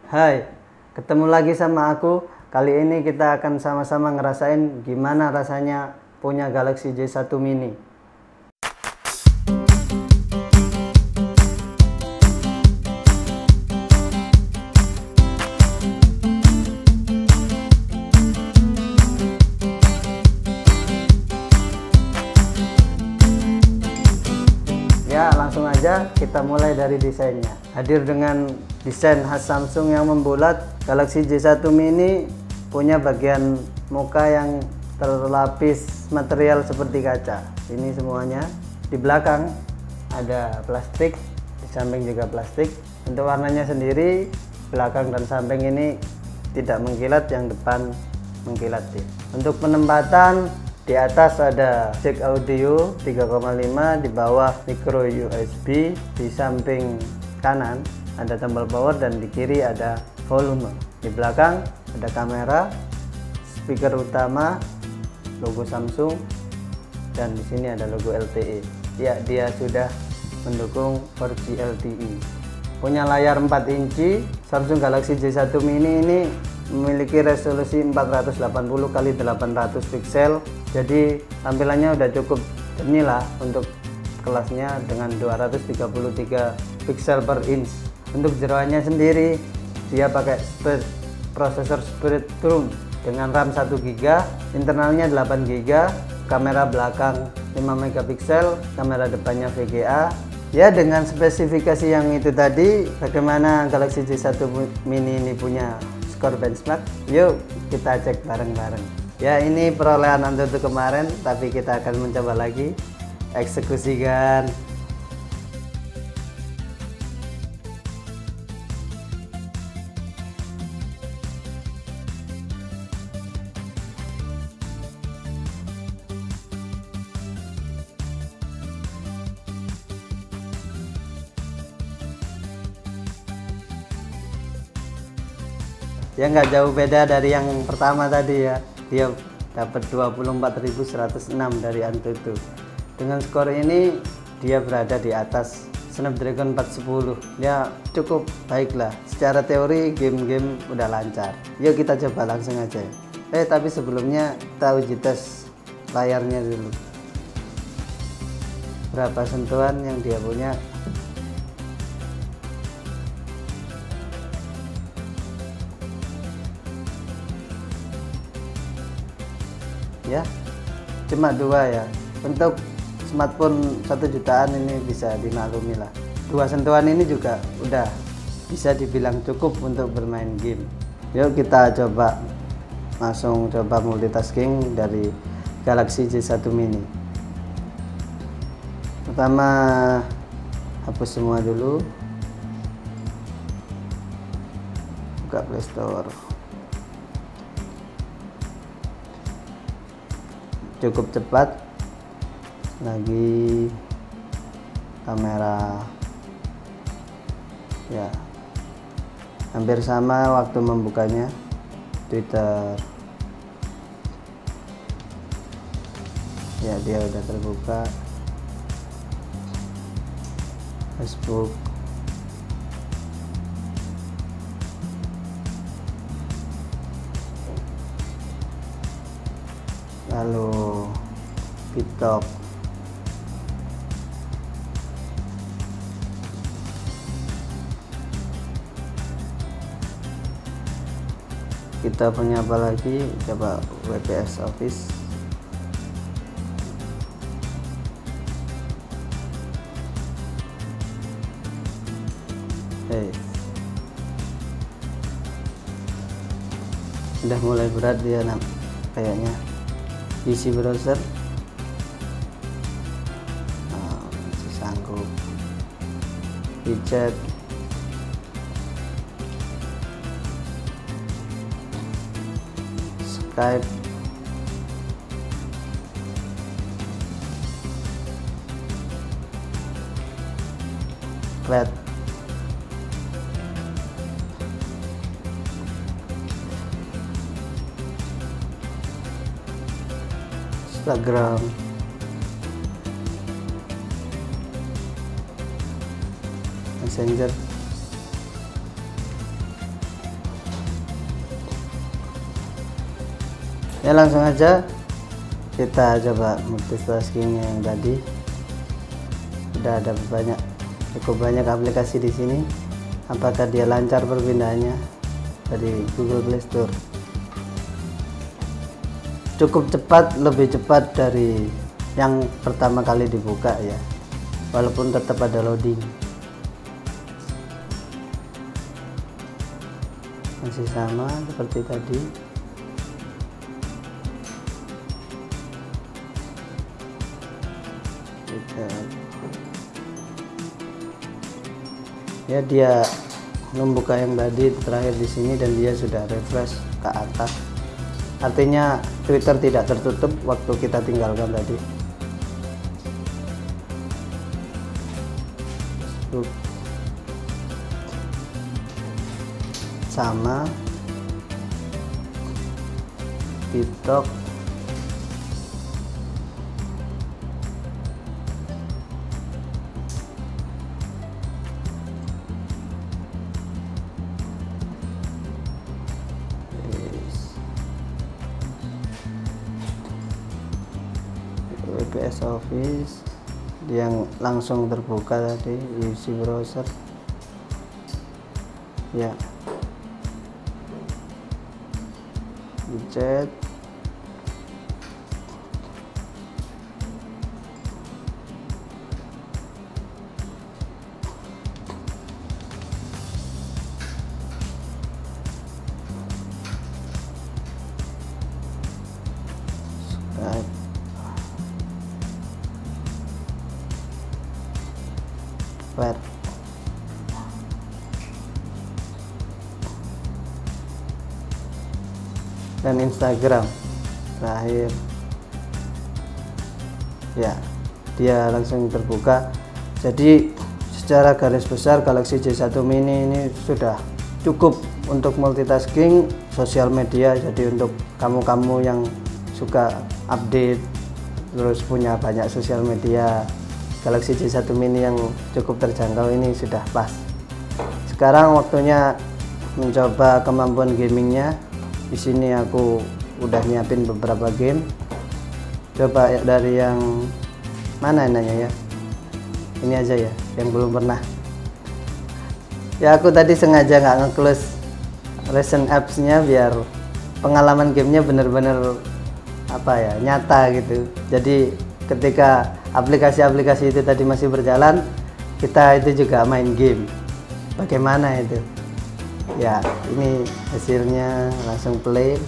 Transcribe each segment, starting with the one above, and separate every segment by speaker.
Speaker 1: Hai, ketemu lagi sama aku. Kali ini kita akan sama-sama ngerasain gimana rasanya punya Galaxy J1 Mini. Ya, langsung aja kita mulai dari desainnya. Hadir dengan desain khas Samsung yang membulat, Galaxy J1 Mini punya bagian muka yang terlapis material seperti kaca. Ini semuanya. Di belakang ada plastik, di samping juga plastik. Untuk warnanya sendiri, belakang dan samping ini tidak mengkilat, yang depan mengkilat. Untuk penempatan, di atas ada jack audio 3,5, di bawah micro USB, di samping kanan ada tombol power dan di kiri ada volume. Di belakang ada kamera, speaker utama, logo Samsung, dan di sini ada logo LTE. Ya, dia sudah mendukung 4G LTE. Punya layar 4 inci. Samsung Galaxy J1 Mini ini memiliki resolusi 480 x 800 pixel. Jadi tampilannya udah cukup jernih lah untuk kelasnya dengan 233 pixel per inch. Untuk jeroannya sendiri dia pakai prosesor Spectrum dengan RAM 1 GB, internalnya 8 GB, kamera belakang 5 megapiksel, kamera depannya VGA. Ya, dengan spesifikasi yang itu tadi, bagaimana Galaxy J1 Mini ini punya skor benchmark? Yuk kita cek bareng-bareng. Ya, ini perolehan Antutu kemarin, tapi kita akan mencoba lagi. Eksekusikan. Ya, nggak jauh beda dari yang pertama tadi ya. Dia dapat 24.106 dari Antutu. Dengan skor ini dia berada di atas Snapdragon 410. Ya, cukup baiklah. Secara teori game-game udah lancar. Yuk kita coba langsung aja. Tapi sebelumnya kita uji tes layarnya dulu. Berapa sentuhan yang dia punya? Ya, cuma 2 ya. Untuk smartphone 1 jutaan ini bisa dimaklumi lah. 2 sentuhan ini juga udah bisa dibilang cukup untuk bermain game. Yuk kita coba langsung coba multitasking dari Galaxy J1 Mini. Pertama, hapus semua dulu, buka Play Store. Cukup cepat. Lagi kamera, ya hampir sama waktu membukanya. Twitter, ya dia udah terbuka. Facebook, lalu TikTok, kita punya apa lagi, coba WPS Office, udah mulai berat dia kayaknya. Isi browser masih sanggup. Widget, Skype, Thread, Instagram, Messenger, Ya langsung aja kita coba multitasking yang tadi. Sudah ada cukup banyak aplikasi di sini. Apakah dia lancar perpindahannya dari Google Play Store? Cukup cepat, lebih cepat dari yang pertama kali dibuka ya, walaupun tetap ada loading. Masih sama seperti tadi. Ya, dia membuka yang tadi terakhir di sini dan dia sudah refresh ke atas. Artinya Twitter tidak tertutup waktu kita tinggalkan tadi. Sama TikTok, VPS Office yang langsung terbuka tadi, UC browser ya, chat, Skype, Web, dan Instagram terakhir ya, dia langsung terbuka. Jadi secara garis besar Galaxy J1 mini ini sudah cukup untuk multitasking sosial media. Jadi untuk kamu-kamu yang suka update terus punya banyak sosial media, Galaxy J1 mini yang cukup terjangkau ini sudah pas. Sekarang waktunya mencoba kemampuan gamingnya. Di sini aku udah nyiapin beberapa game. Coba dari yang mana nanya ya? Ini aja ya, yang belum pernah. Ya aku tadi sengaja nggak nge-close recent apps-nya biar pengalaman gamenya bener-bener apa ya, nyata gitu. Jadi ketika aplikasi-aplikasi itu tadi masih berjalan, kita itu juga main game. Bagaimana itu? Ya, ini hasilnya, langsung play.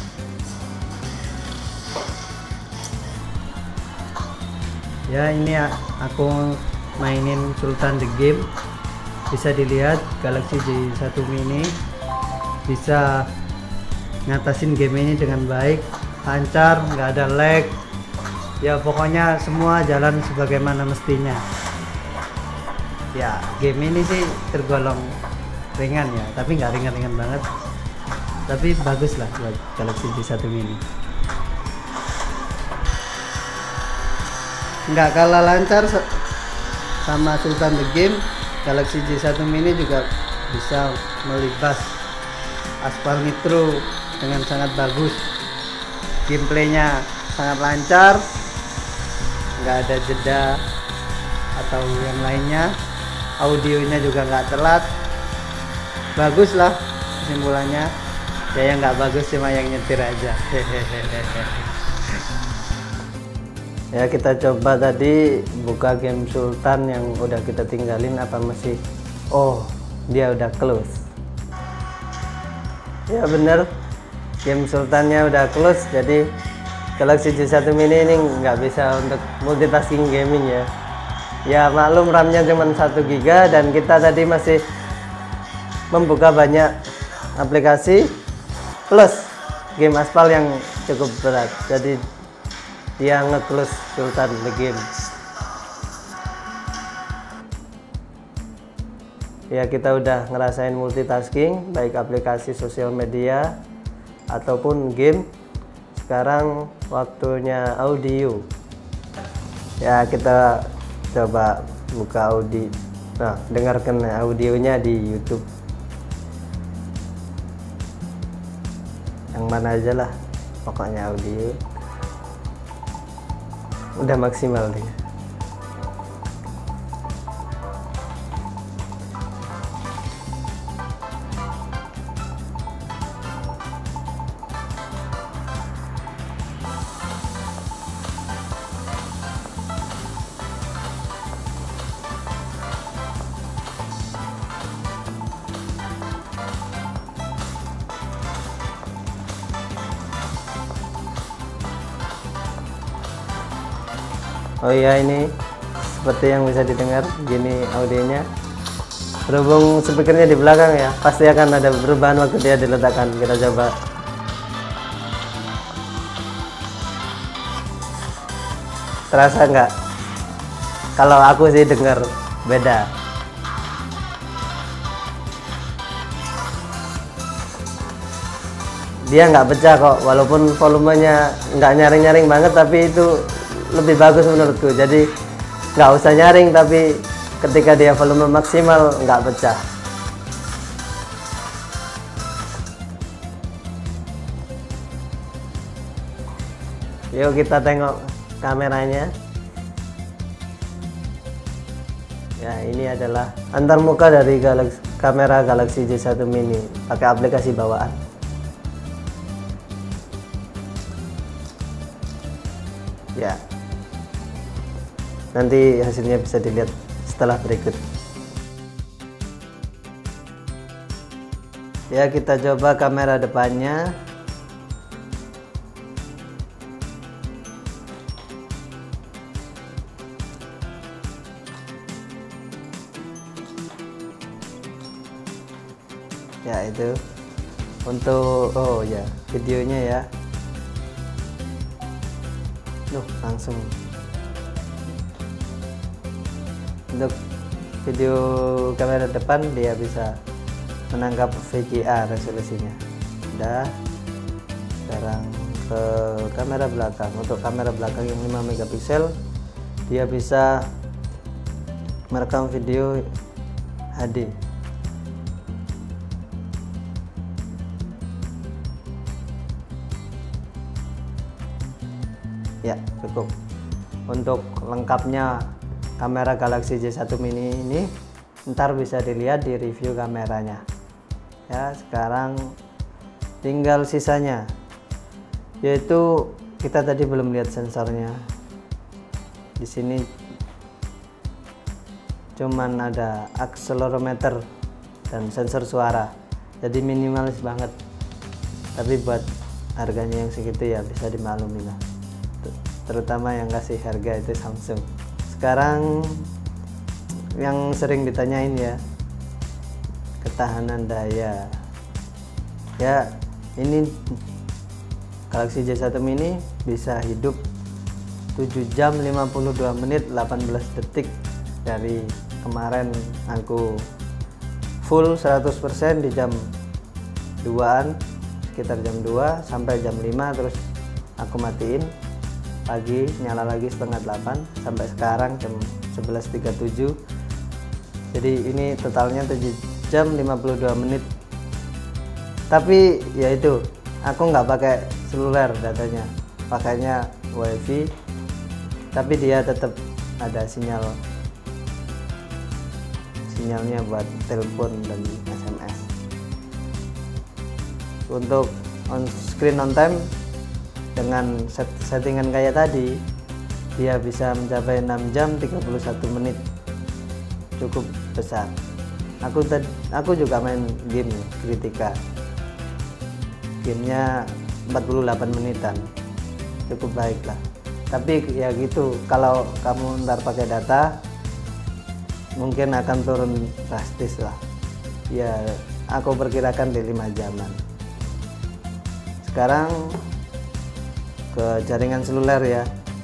Speaker 1: Ya, ini aku mainin Sultan the Game. Bisa dilihat Galaxy J1 mini bisa ngatasin game ini dengan baik, lancar, nggak ada lag. Ya pokoknya semua jalan sebagaimana mestinya. Ya, game ini sih tergolong ringan ya, tapi nggak ringan-ringan banget, tapi bagus lah buat Galaxy J1 mini. Nggak kalah lancar sama Sultan the Game, Galaxy J1 mini juga bisa melibas aspal nitro dengan sangat bagus. Gameplaynya sangat lancar, nggak ada jeda atau yang lainnya. Audionya juga nggak telat. Bagus lah kesimpulannya. Ya yang nggak bagus cuma yang nyetir aja. Ya kita coba tadi buka game Sultan yang udah kita tinggalin, apa masih, oh dia udah close. Ya bener, game Sultannya udah close. Jadi Galaxy J1 mini ini nggak bisa untuk multitasking gaming ya. Ya maklum RAM-nya cuma 1 GB dan kita tadi masih membuka banyak aplikasi plus game aspal yang cukup berat. Jadi dia nge-close Sultan the Game. Ya kita udah ngerasain multitasking baik aplikasi sosial media ataupun game. Sekarang waktunya audio. Ya kita coba buka audio. Nah, dengarkan audionya di YouTube. Yang mana aja lah.
Speaker 2: pokoknya audio udah maksimal dia. Oh iya, ini seperti yang bisa didengar gini audionya. Berhubung speakernya di belakang ya, pasti akan ada perubahan waktu dia diletakkan. Kita coba. Terasa nggak? Kalau aku sih dengar beda. Dia nggak pecah kok, walaupun volumenya nggak nyaring-nyaring banget, tapi itu lebih bagus menurutku. Jadi nggak usah nyaring, tapi ketika dia volume maksimal nggak pecah. Yuk kita tengok kameranya. Ya, ini adalah antarmuka dari kamera Galaxy J1 Mini pakai aplikasi bawaan. Ya, nanti hasilnya bisa dilihat setelah berikut. Ya, kita coba kamera depannya. Ya, itu untuk videonya ya. Langsung untuk video kamera depan dia bisa menangkap VGA resolusinya. Udah, sekarang ke kamera belakang. Untuk kamera belakang yang 5 megapiksel dia bisa merekam video HD. Ya, cukup. Untuk lengkapnya kamera Galaxy J1 Mini ini ntar bisa dilihat di review kameranya. Ya, sekarang tinggal sisanya, yaitu kita tadi belum lihat sensornya. Di sini cuman ada akselerometer dan sensor suara, jadi minimalis banget. Tapi buat harganya yang segitu ya bisa dimaklumi lah, terutama yang kasih harga itu Samsung. Sekarang yang sering ditanyain ya, ketahanan daya. Ya, ini Galaxy J1 Mini bisa hidup 7 jam 52 menit 18 detik. Dari kemarin aku full 100% di jam 2an, sekitar jam 2 sampai jam 5, terus aku matiin. Pagi nyala lagi setengah 8 sampai sekarang jam 11.37. Jadi ini totalnya 7 jam 52 menit. Tapi ya itu, aku nggak pakai seluler datanya, pakainya WiFi, tapi dia tetap ada sinyalnya buat telepon dan SMS. Untuk on screen on time dengan settingan kayak tadi, dia bisa mencapai 6 jam 31 menit, cukup besar. Aku juga main game Kritika, gamenya 48 menitan, cukup baik lah. Tapi ya gitu, kalau kamu ntar pakai data mungkin akan turun drastis lah. Ya, aku perkirakan di 5 jaman. Sekarang ke jaringan seluler ya,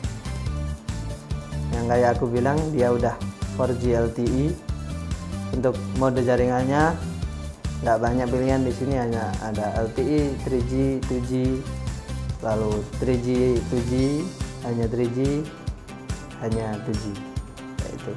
Speaker 2: yang kayak aku bilang dia udah 4G LTE. Untuk mode jaringannya nggak banyak pilihan di sini, hanya ada LTE, 3G, 2G, lalu 3G, 2G, hanya 3G, hanya 2G. Kayak itu.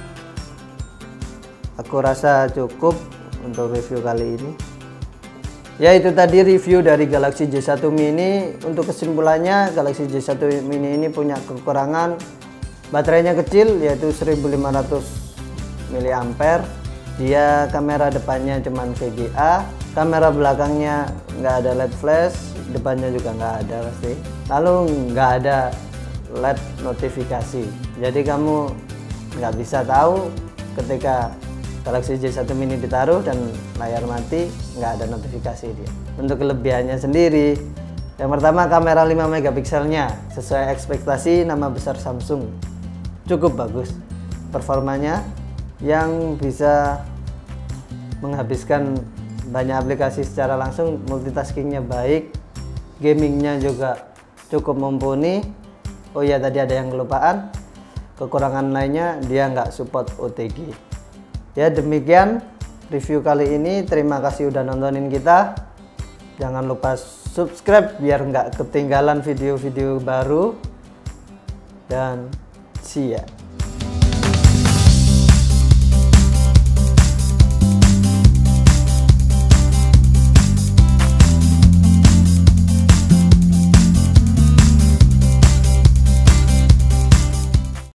Speaker 2: Aku rasa cukup untuk review kali ini.
Speaker 1: Ya, itu tadi review dari Galaxy J1 Mini. Untuk kesimpulannya, Galaxy J1 Mini ini punya kekurangan baterainya kecil, yaitu 1500 mAh. Dia kamera depannya cuman VGA, kamera belakangnya nggak ada LED flash, depannya juga nggak ada pasti. Lalu nggak ada LED notifikasi, jadi kamu nggak bisa tahu ketika Galaxy J1 Mini ditaruh dan layar mati, nggak ada notifikasi dia. Untuk kelebihannya sendiri, yang pertama kamera 5 megapikselnya sesuai ekspektasi nama besar Samsung, cukup bagus. Performanya yang bisa menghabiskan banyak aplikasi secara langsung, multitaskingnya baik, gamingnya juga cukup mumpuni. Oh ya, tadi ada yang kelupaan, kekurangan lainnya dia nggak support OTG. Ya, demikian review kali ini. Terima kasih udah nontonin kita. Jangan lupa subscribe biar nggak ketinggalan video-video baru. Dan see ya.